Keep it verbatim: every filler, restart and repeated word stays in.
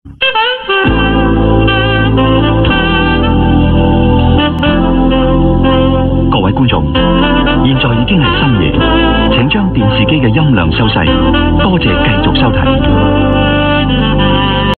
各位觀眾，現在已經係深夜，請將電視機嘅音量收細，多謝繼續收睇。